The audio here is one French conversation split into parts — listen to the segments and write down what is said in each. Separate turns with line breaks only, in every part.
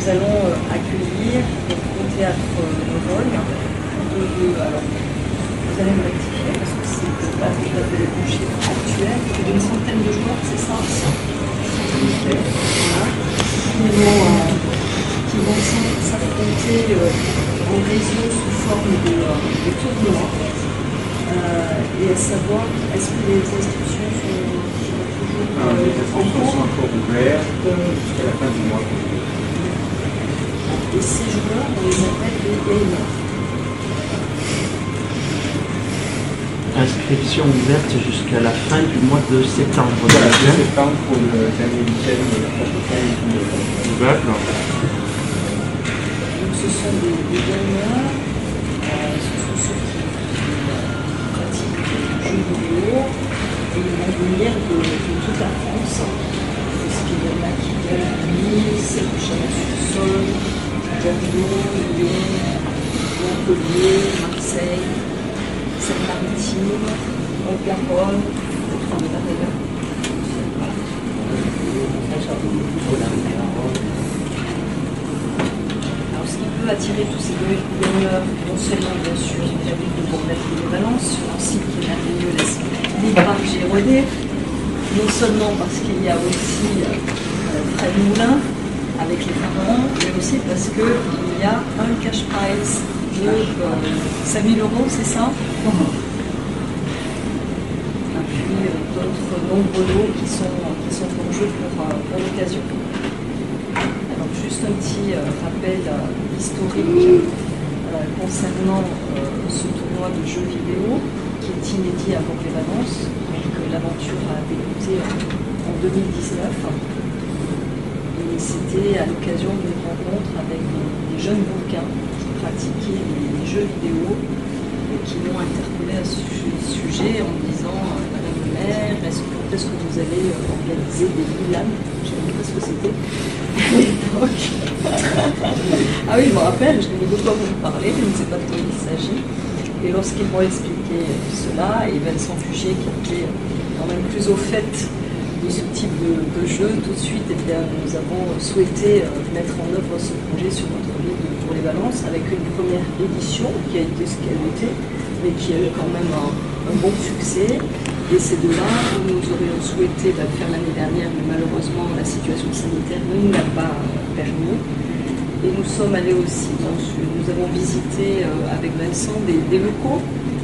nous allons accueillir au théâtre Revol. Alors, vous allez me rectifier parce que c'est pas tout à fait le chiffre actuel, plus d'une centaine de joueurs, c'est ça? Voilà. Qui vont s'affronter en réseau sous forme de tournoi. Et à savoir, est-ce que les inscriptions sont toujours
les inscriptions sont encore ouvertes jusqu'à la fin du mois.
Et ces joueurs, on les appelle les gamers.
Inscription ouverte jusqu'à la fin du mois de septembre.
Voilà, de septembre pour le dernier week-end de la prochaine
D'accord.
Donc ce sont des gamers, ce sont ceux qui pratiquent du jeu vidéo et ils vont venir de toute la France. Parce qu'il y en a qui viennent à Nice, Chalon-sur-Saône, Bordeaux, Lyon, Montpellier, Marseille, Seine-Maritime, Haute-Garonne, alors ce qui peut attirer tous ces gamers, non seulement bien sûr la ville de Bourg-la-Valence, sur un site qui est merveilleux, l'Ibrahim Gérodé, non seulement parce qu'il y a aussi Fred Moulin avec les pharaons, mais aussi parce qu'il y a un cash prize de 5 000 €, c'est ça? Et puis d'autres nombreux lots qui sont en jeu pour l'occasion. Alors juste un petit rappel historique concernant ce tournoi de jeux vidéo qui est inédit à Bourg-les-Valences. Donc l'aventure a débuté en 2019. Et c'était à l'occasion d'une rencontre avec des jeunes Bourguins qui pratiquaient les jeux vidéo et qui m'ont interpellé à ce sujet en me disant Madame le maire, est-ce que vous allez organiser des LAN? Je ne sais pas ce que c'était à l'époque. Ah oui, je me rappelle, je n'ai de quoi vous parler, je ne sais pas de quoi il s'agit. Et lorsqu'ils m'ont expliqué cela, et Vincent Puget qui était quand même plus au fait de ce type de jeu, tout de suite, eh bien, nous avons souhaité mettre en œuvre ce projet sur notre ville de Bourg-les-Valences avec une première édition qui a été ce qu'elle était, mais qui a eu quand même un bon succès. Et c'est de là où nous aurions souhaité faire l'année dernière, mais malheureusement la situation sanitaire ne nous l'a pas permis. Et nous sommes allés aussi, nous avons visité avec Vincent des locaux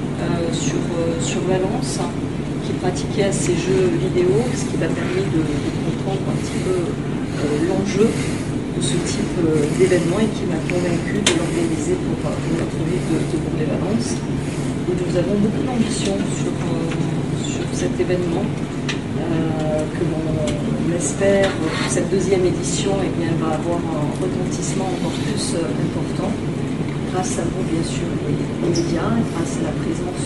sur Valence qui pratiquaient ces jeux vidéo, ce qui m'a permis de comprendre un petit peu l'enjeu de ce type d'événement et qui m'a convaincu de l'organiser pour notre ville de Bourg-les-Valences. Et nous avons beaucoup d'ambition sur cet événement que l'on espère que cette deuxième édition va avoir un retentissement encore plus important grâce à vous bien sûr les médias, grâce à la présence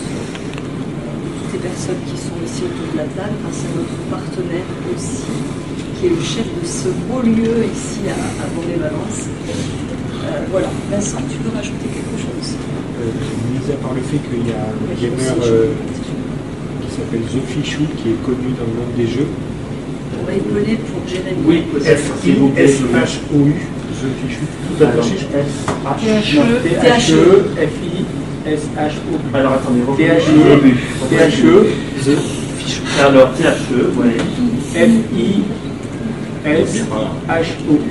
des personnes qui sont ici autour de la table, grâce à notre partenaire aussi, qui est le chef de ce beau lieu ici à Bourg-les-Valences. Voilà, Vincent, tu veux rajouter quelque chose?
Mis à part le fait qu'il y a un gamer qui s'appelle The Fichou, qui est connu dans le monde des jeux.
On va épeler pour Jérémy.
Oui,
F-I-S-H-O-U, The Fichou. Tout attaché, je pense.
T-H-E-F-I-S-H-O.
Alors attendez,
T-H-E,
alors T-H-E, ouais.
F-I-S-H-O-U.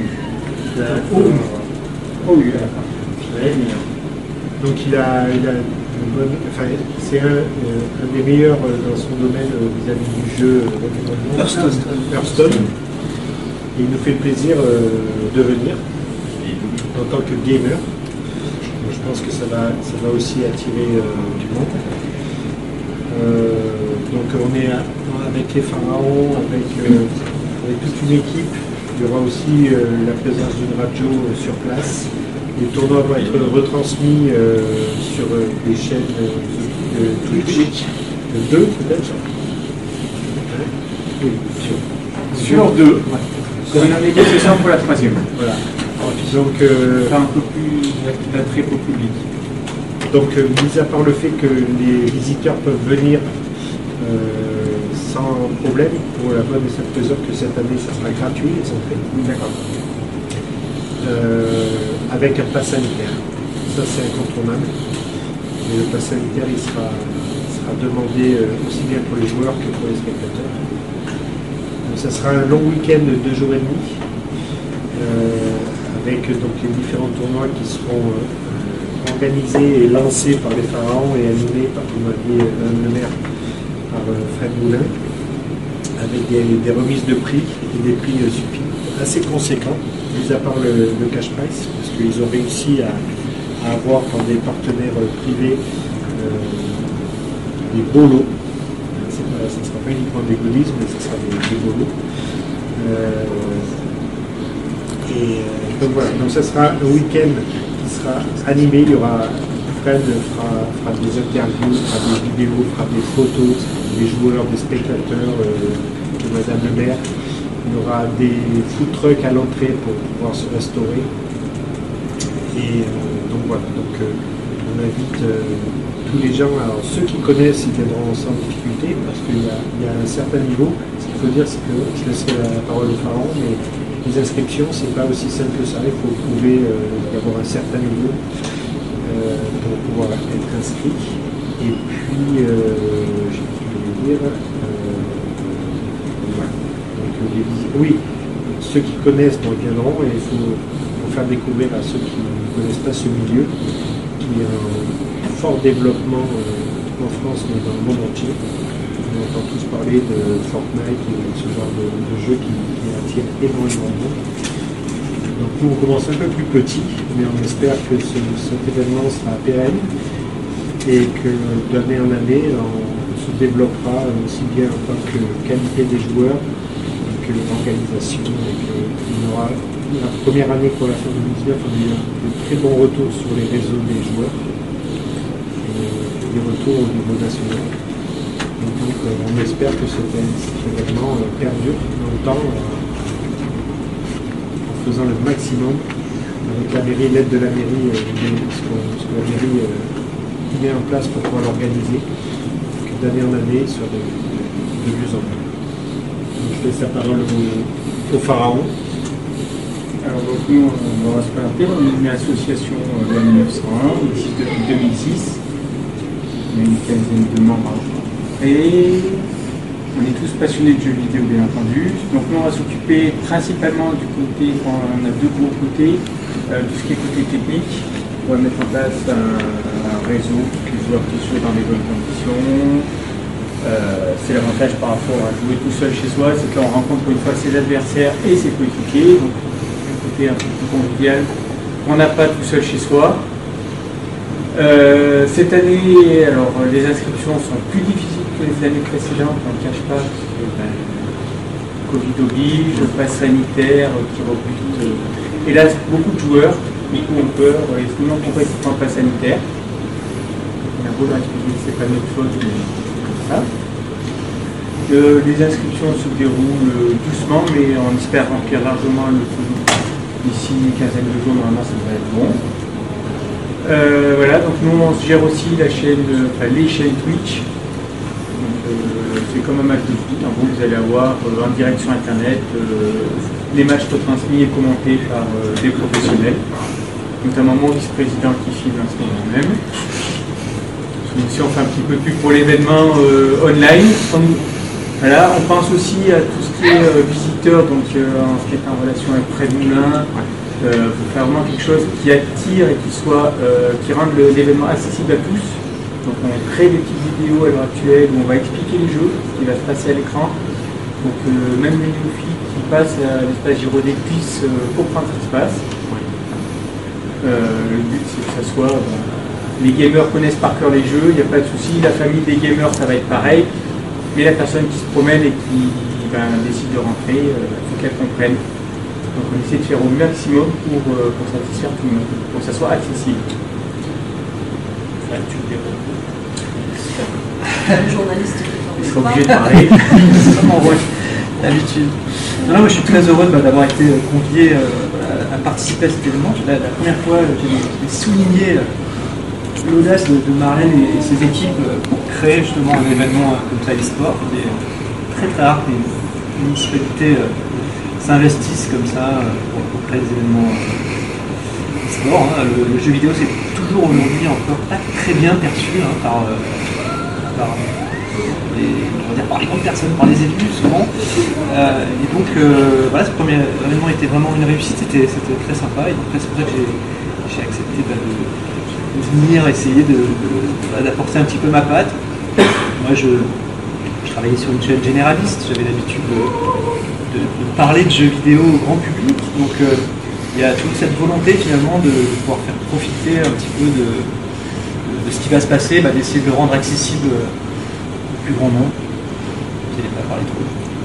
O-U.
Très bien.
Donc il a une bonne, enfin, c'est un des meilleurs dans son domaine vis-à-vis du jeu Hearthstone. Et il nous fait plaisir de venir en tant que gamer. Donc, je pense que ça va aussi attirer du monde. Donc on est avec les pharaons, avec toute une équipe. Il y aura aussi la présence d'une radio sur place. Le tournoi va être retransmis sur les chaînes Twitch. 2 peut-être. Oui,
Sur 2. Ouais. On a négociation pour la 3e.
Voilà. Donc,
un peu plus très pour public.
Donc, mis à part le fait que les visiteurs peuvent venir sans problème, pour la bonne et simple raison que cette année, ça sera gratuit les entrées.
D'accord.
avec un pass sanitaire. Ça, c'est incontournable. Et le pass sanitaire, il sera demandé aussi bien pour les joueurs que pour les spectateurs. Donc, ça sera un long week-end de 2 jours et demi, avec donc les différents tournois qui seront organisés et lancés par les pharaons et animés par, comme l'a dit le maire, par Fred Moulin, avec des remises de prix et des prix assez conséquents, mis à part le cash price, parce qu'ils ont réussi à avoir dans des partenaires privés des beaux lots. Ça ne sera pas uniquement des goodies, mais ce sera des beaux lots. Donc voilà, donc ça sera un week-end qui sera animé. Il y aura, Fred fera des interviews, fera des vidéos, fera des photos des joueurs, des spectateurs, de Madame le maire. Il y aura des food trucks à l'entrée pour pouvoir se restaurer. Et donc voilà, on invite tous les gens, alors ceux qui connaissent, ils viendront sans difficulté, parce qu'il y a un certain niveau. Ce qu'il faut dire, c'est que je laisserai la parole au pharaon, mais les inscriptions, c'est pas aussi simple que ça. Il faut prouver d'avoir un certain niveau pour pouvoir être inscrit. Et puis, j'ai oublié de dire, voilà. Donc, oui, ceux qui connaissent viendront, et il faut faire découvrir à ceux qui ne connaissent pas ce milieu, qui est un fort développement en France, mais dans le monde entier. On entend tous parler de Fortnite et ce genre de jeu qui attire énormément de monde. Donc nous, on commence un peu plus petit, mais on espère que cet événement sera pérenne et que d'année en année, on se développera aussi bien en tant que qualité des joueurs que l'organisation. Il y aura la première année pour la fin 2019, on a eu de très bons retours sur les réseaux des joueurs et des retours au niveau national. Donc on espère que cet événement perdure dans le temps en faisant le maximum avec la mairie, l'aide de la mairie, ce que la mairie met en place pour pouvoir l'organiser, que d'année en année soit de mieux en mieux. Donc, je laisse la parole au pharaon.
Alors donc nous, on va se présenter, on est une association de 1901, ici depuis 2006. On a une quinzaine de membres. Et on est tous passionnés de jeux vidéo, bien entendu. Donc nous, on va s'occuper principalement du côté, on a 2 gros côtés, tout ce qui est côté technique. On va mettre en place un réseau pour que les joueurs puissent jouer dans les bonnes conditions. C'est l'avantage par rapport à jouer tout seul chez soi, c'est qu'on rencontre une fois ses adversaires et ses coéquipiers. Donc un côté un peu plus convivial qu'on n'a pas tout seul chez soi. Cette année, alors les inscriptions sont plus difficiles que les années précédentes, on ne cache pas, parce que Covid oblige, le pass sanitaire qui rebute. Hélas, beaucoup de joueurs, beaucoup ont peur, et tout le monde comprend qu'ils prennent le pass sanitaire. On a beau leur expliquer que ce n'est pas notre faute, mais c'est comme ça. Les inscriptions se déroulent doucement, mais on espère remplir largement le tout. D'ici une quinzaine de jours, normalement, ça devrait être bon. Voilà, donc nous on se gère aussi la chaîne, les chaînes Twitch. C'est comme un match de foot, en gros vous allez avoir en direct sur internet les matchs retransmis et commentés par des professionnels, notamment mon vice-président qui filme en ce moment même. Ici on fait un petit peu plus pour l'événement online. Voilà, on pense aussi à tout ce qui est visiteur, donc en ce qui est en relation avec Fred Moulin. Pour faire vraiment quelque chose qui attire et qui rende l'événement accessible à tous. Donc on crée des petites vidéos à l'heure actuelle où on va expliquer les jeux, ce qui va se passer à l'écran. Donc même les néophytes qui passent à l'espace Girodet puissent comprendre ce qui se passe. Le but c'est que ça soit... les gamers connaissent par cœur les jeux, il n'y a pas de souci. La famille des gamers ça va être pareil. Mais la personne qui se promène et qui décide de rentrer, il faut qu'elle comprenne. Donc on essaie de faire au maximum pour satisfaire tout le monde, pour que ça soit accessible. Tu le déroules.
Le journaliste
il sera obligé de parler. C'est mon rôle, d'habitude. Non, moi je suis très heureux d'avoir été convié à participer à cet événement. La première fois, j'ai souligné l'audace de Marlène et ses équipes pour créer justement un événement comme ça, e-sport. C'est très rare que les municipalités s'investissent comme ça pour créer des événements
e-sport. Hein. Le jeu vidéo, c'est toujours aujourd'hui encore pas très bien perçu hein, par les grandes personnes, par les élus souvent. Et donc voilà, ce premier événement était vraiment une réussite, c'était très sympa. Et donc c'est pour ça que j'ai accepté de venir essayer d'apporter un petit peu ma patte. Moi je travaillais sur une chaîne généraliste, j'avais l'habitude de parler de jeux vidéo au grand public. Donc il y a toute cette volonté finalement de pouvoir faire profiter un petit peu de ce qui va se passer, d'essayer de le rendre accessible au plus grand nombre. Vous n'allez pas parler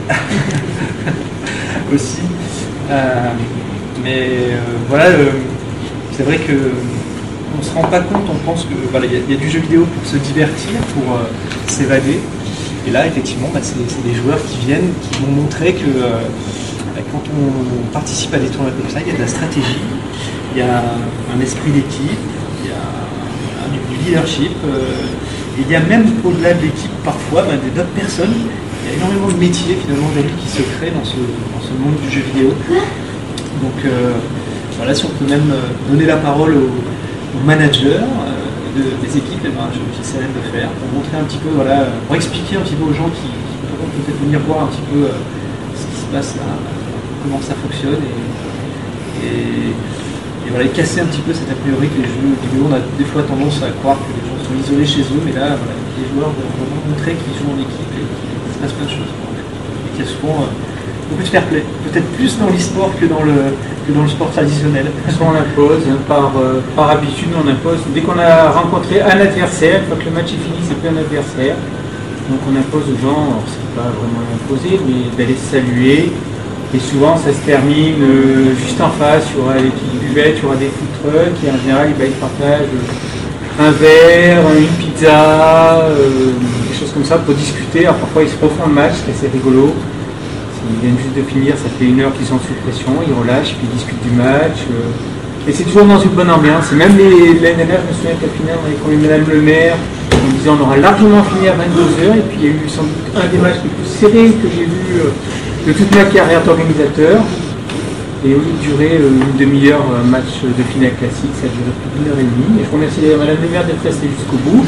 trop. Aussi. Mais voilà, c'est vrai que on ne se rend pas compte, on pense que voilà, y a du jeu vidéo pour se divertir, pour s'évader. Et là, effectivement, c'est des joueurs qui viennent, qui m'ont montré que quand on participe à des tournois comme ça, il y a de la stratégie, il y a un esprit d'équipe, il y a du leadership. Et il y a même au-delà de l'équipe, parfois, d'autres personnes. Il y a énormément de métiers finalement aujourd'hui qui se créent dans ce monde du jeu vidéo. Donc voilà, si on peut même donner la parole aux managers des équipes, j'essaierai de le faire pour montrer un petit peu, voilà, pour expliquer un petit peu aux gens qui pourront peut-être venir voir un petit peu ce qui se passe là, comment ça fonctionne et voilà, casser un petit peu cet a priori que les jeux vidéo, on a des fois tendance à croire que les gens sont isolés chez eux, mais là, voilà, les joueurs doivent vraiment montrer qu'ils jouent en équipe et qu'il se passe plein de choses. Et qu'il y a souvent beaucoup de fair play, peut-être plus dans l'e-sport que dans le sport traditionnel.
Soit on impose, par habitude on impose. Dès qu'on a rencontré un adversaire, une fois que le match est fini, c'est plus un adversaire. Donc on impose aux gens, alors c'est pas vraiment imposé, mais d'aller se saluer. Et souvent ça se termine juste en face, il y aura des petites buvettes, il y aura des food trucks, et en général ils partagent un verre, une pizza, des choses comme ça pour discuter. Alors parfois ils se refont le match, c'est assez rigolo. Ils viennent juste de finir, ça fait 1 heure qu'ils sont sous pression, ils relâchent, puis ils discutent du match. Et c'est toujours dans une bonne ambiance. Et même l'année dernière, je me souviens qu'à la finale, on avait connu Madame le maire, en disant on aura largement fini à 22 h. Et puis il y a eu sans doute un des matchs les plus serrés que j'ai vu de toute ma carrière d'organisateur. Et au lieu de durer une demi-heure, un match de finale classique, ça a duré plus d'1 h 30. Et je remercie Madame le maire d'être restée jusqu'au bout.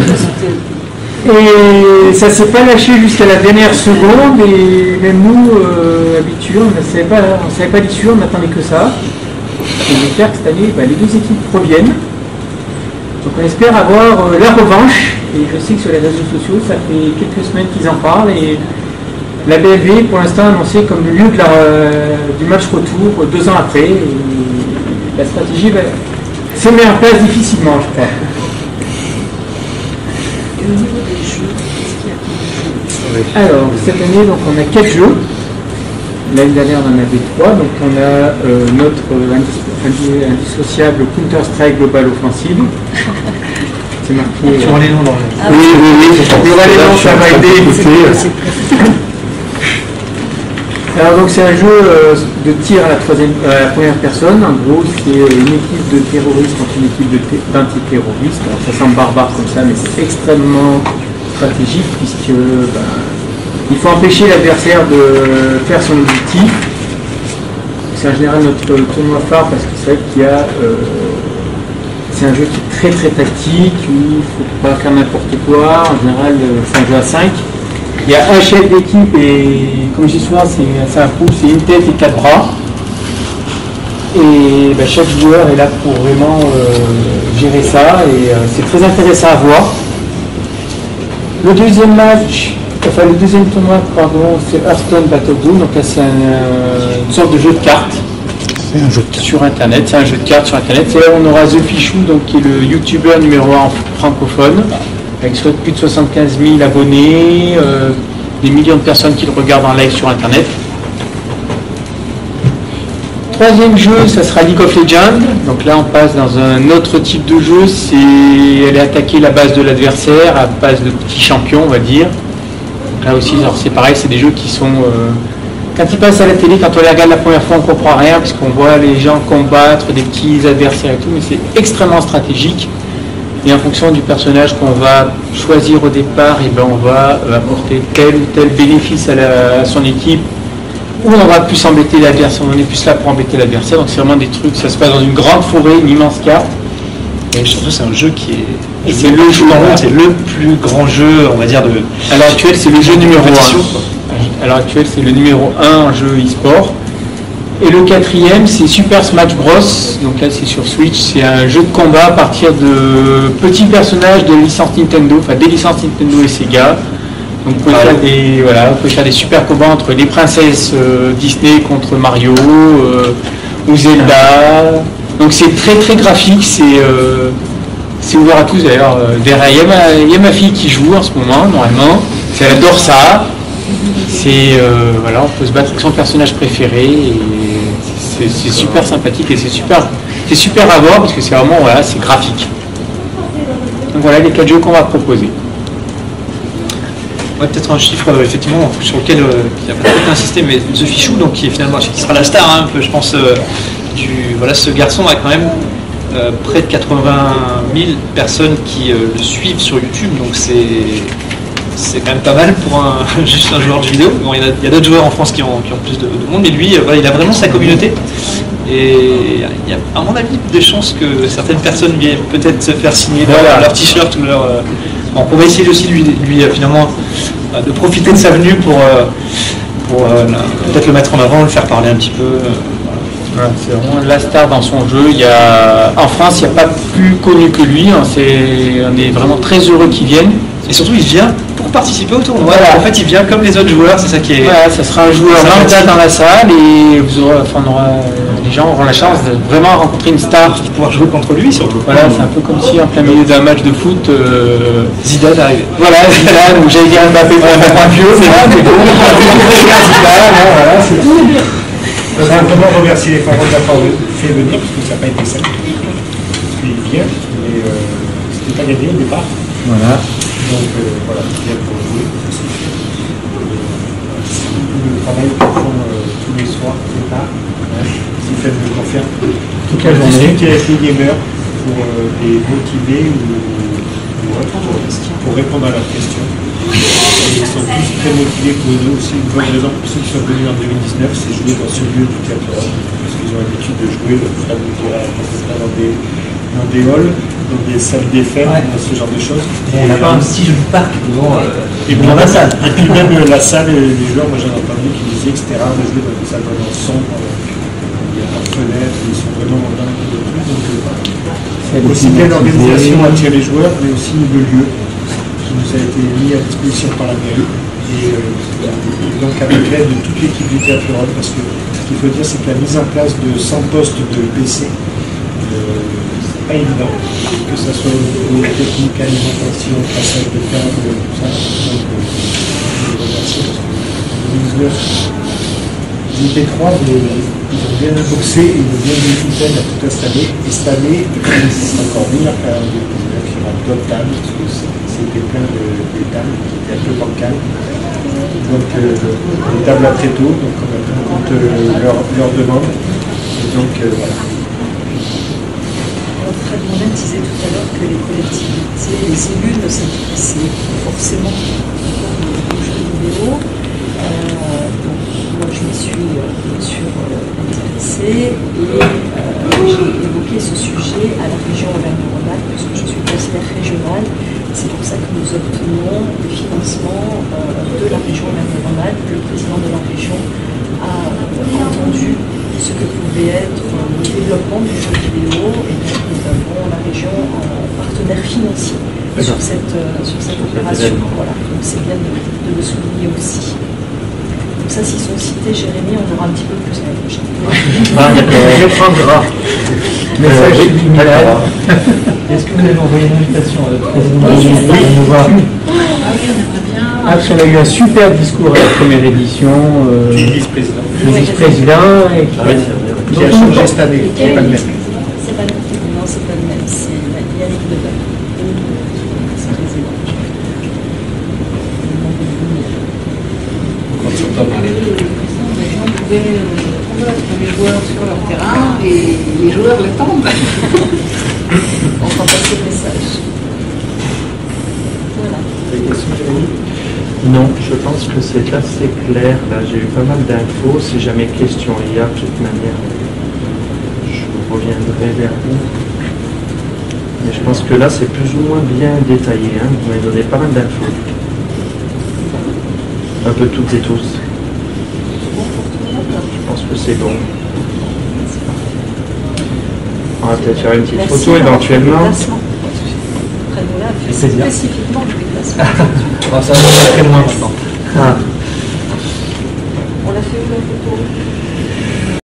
Et ça ne s'est pas lâché jusqu'à la dernière seconde, et même nous, habitués, on ne savait pas l'issue, on n'attendait que ça. Et j'espère que cette année, les deux équipes reviennent. Donc on espère avoir la revanche, et je sais que sur les réseaux sociaux, ça fait quelques semaines qu'ils en parlent, et la BLV, pour l'instant, a annoncé comme le lieu du match retour 2 ans après, et la stratégie se met en place difficilement, je crois.
Au niveau des jeux, qu'est-ce qu'il y a comme jeux?
Alors, cette année, donc, on a 4 jeux. L'année dernière, on en avait 3. Donc, on a notre indissociable Counter-Strike Global Offensive. C'est marqué.
Tu vois les noms dans
le. Oui. Il y aura les noms, ça va aider. Alors, donc, c'est un jeu de tir à la première personne. En gros, c'est une équipe de terroristes contre une équipe d'antiterroristes. Alors, ça semble barbare comme ça, mais c'est extrêmement stratégique puisque il faut empêcher l'adversaire de faire son objectif. C'est en général notre tournoi phare parce que c'est vrai qu'il y a. C'est un jeu qui est très très tactique où il ne faut pas faire n'importe quoi. En général, c'est un jeu à 5. Il y a un chef d'équipe et, comme je dis souvent, c'est un pool, c'est une tête et 4 bras. Et chaque joueur est là pour vraiment gérer ça et c'est très intéressant à voir. Le deuxième tournoi, c'est Hearthstone Battleground, donc là c'est une sorte de jeu de cartes. C'est un jeu de cartes. Sur internet, c'est un jeu de cartes sur internet. Et là on aura The Fichou, donc, qui est le youtubeur numéro 1 francophone, avec plus de 75 000 abonnés, des millions de personnes qui le regardent en live sur internet. Troisième jeu, ça sera League of Legends. Donc là on passe dans un autre type de jeu, c'est aller attaquer la base de l'adversaire à base de petits champions, on va dire. Donc là aussi, c'est pareil, c'est des jeux qui sont... quand ils passent à la télé, quand on les regarde la première fois, on ne comprend rien, parce qu'on voit les gens combattre des petits adversaires et tout, mais c'est extrêmement stratégique. Et en fonction du personnage qu'on va choisir au départ, on va apporter tel ou tel bénéfice à son équipe où on va plus embêter l'adversaire, on est plus là pour embêter l'adversaire, donc c'est vraiment des trucs, ça se passe dans une grande forêt, une immense carte.
Et surtout, c'est un jeu qui est.
C'est le jeu,
c'est le plus grand jeu, on va dire, de.
À l'heure actuelle, c'est le jeu numéro 1.
compétition, quoi.
À l'heure actuelle, c'est le numéro 1 en jeu e-sport. Et le quatrième, c'est Super Smash Bros. Donc là, c'est sur Switch. C'est un jeu de combat à partir de petits personnages de licence Nintendo, enfin des licences Nintendo et Sega. Donc vous pouvez faire des, voilà, vous pouvez faire des super combats entre les princesses Disney contre Mario ou Zelda. Donc c'est très très graphique, c'est ouvert à tous d'ailleurs. Derrière, il y a ma fille qui joue en ce moment, normalement. Elle adore ça. C'est voilà, on peut se battre avec son personnage préféré. Et c'est super sympathique et c'est super à voir parce que c'est vraiment, voilà, c'est graphique. Donc voilà les 4 jeux qu'on va proposer.
Ouais, peut-être un chiffre effectivement sur lequel il n'a pas été insisté, mais The Fichou, donc qui est finalement qui sera la star, hein, un peu, je pense, voilà, ce garçon a quand même près de 80 000 personnes qui le suivent sur YouTube, donc c'est quand même pas mal pour juste un joueur de vidéo. Bon, il y a d'autres joueurs en France qui ont plus de monde, mais lui, voilà, il a vraiment sa communauté. Et il y a, à mon avis, des chances que certaines personnes viennent peut-être se faire signer leur t-shirt ou leur. Bon, on va essayer aussi lui finalement de profiter de sa venue pour peut-être le mettre en avant, le faire parler un petit peu.
Voilà, c'est vraiment la star dans son jeu. En France, il n'y a pas plus connu que lui. Hein. On est vraiment très heureux qu'il vienne.
Et surtout, il vient pour participer au tournoi.
Voilà.
En fait, il vient comme les autres joueurs, c'est ça qui est.
Voilà, ça sera un joueur lambda dans la salle et les gens auront la chance de vraiment rencontrer une star.
De pouvoir jouer contre lui surtout.
Voilà, c'est un peu comme si en plein milieu d'un match de foot,
Zidane arrive.
Voilà, Zidane, ou j'allais dire Mbappé pour faire un vieux, mais bon, Zidane, voilà, c'est tout.
Simplement remercier les parents d'avoir fait venir, parce que ça n'a pas été simple. Parce qu'il vient, mais c'était pas gagné au départ.
Voilà.
Donc voilà, il vient pour jouer. Le travail qu'ils font tous les soirs, c'est tard. Stéphane me confirme.
Toute la journée.
Qui a été gamer pour les motiver ou pour répondre à leurs questions. Et ils sont tous très motivés pour eux aussi. Une bonne raison pour ceux qui sont venus en 2019, c'est jouer dans ce lieu du théâtre. Parce qu'ils ont l'habitude de jouer, dans des halls, dans des salles des fêtes, dans ce genre de choses.
On n'a pas un petit jeu de parc devant
dans la salle. Et puis même la salle, les joueurs, moi j'en ai entendu qui disaient, etc., on a joué dans une salle vraiment sombre, il n'y a pas de fenêtre, ils sont vraiment dans le truc. Donc aussi bien l'organisation attire les joueurs, mais aussi le lieu qui nous a été mis à disposition par la mairie. Et donc avec l'aide de toute l'équipe du Théâtre Europe, parce que ce qu'il faut dire, c'est que la mise en place de 100 postes de PC, c'est pas évident, que ce soit au niveau technique, alimentation, passage de câble, tout ça. Donc, je les remercie parce que en 2019, ils étaient 3, mais ils ont bien boxé et ils ont bien mis une à tout installer. Et cette année, c'est encore mieux car il y aura d'autres tables, parce que c'était plein de tables qui étaient un peu bancales. Donc des tables à tréteaux, donc on a pris en compte leur demande. Et donc voilà.
Fred Mondel disait tout à l'heure que les collectivités, les élus ne s'intéressaient pas forcément aux jeux vidéo. Donc moi je m'y suis bien sûr intéressée et j'ai évoqué ce sujet à la région Auvergne-Rhône-Alpes parce que je suis conseillère régionale. C'est pour ça que nous obtenons des financements de la région Auvergne-Rhône-Alpes. Le président de la région a entendu ce que pouvait être le développement du jeu vidéo et donc nous avons la région en partenaire financier sur cette opération. Voilà, donc c'est bien de le souligner aussi. Donc ça, s'ils sont cités, Jérémy, on aura un petit peu plus l'année prochaine.
Je prendrai. Message subliminal.
Est-ce que vous avez envoyé une invitation à notre président?
Oui, on va. Ah, parce qu'on a eu un super discours à la première édition.
Je suis vice-président.
Le vice-président.
Qui a changé cette année, qui n'est pas le même.
C'est pas le même. Non, c'est pas le même. C'est Yannick Deval. C'est le président.
Les gens pouvaient mettre les joueurs sur leur terrain et les joueurs l'attendent.
On va passer le message. Voilà.
Des questions, Jérémy?
Non, je pense que c'est assez clair. Là, j'ai eu pas mal d'infos. Si jamais question il y a, de toute manière, je reviendrai vers vous. Mais je pense que là, c'est plus ou moins bien détaillé. Hein. Vous m'avez donné pas mal d'infos. Un peu toutes et tous. Je pense que c'est bon. On va peut-être faire une petite photo éventuellement.
Prenne-nous-la,
plaisir.
spécifiquement le déplacement.
Ça va très loin maintenant.
Ah.
On l'a fait où la photo?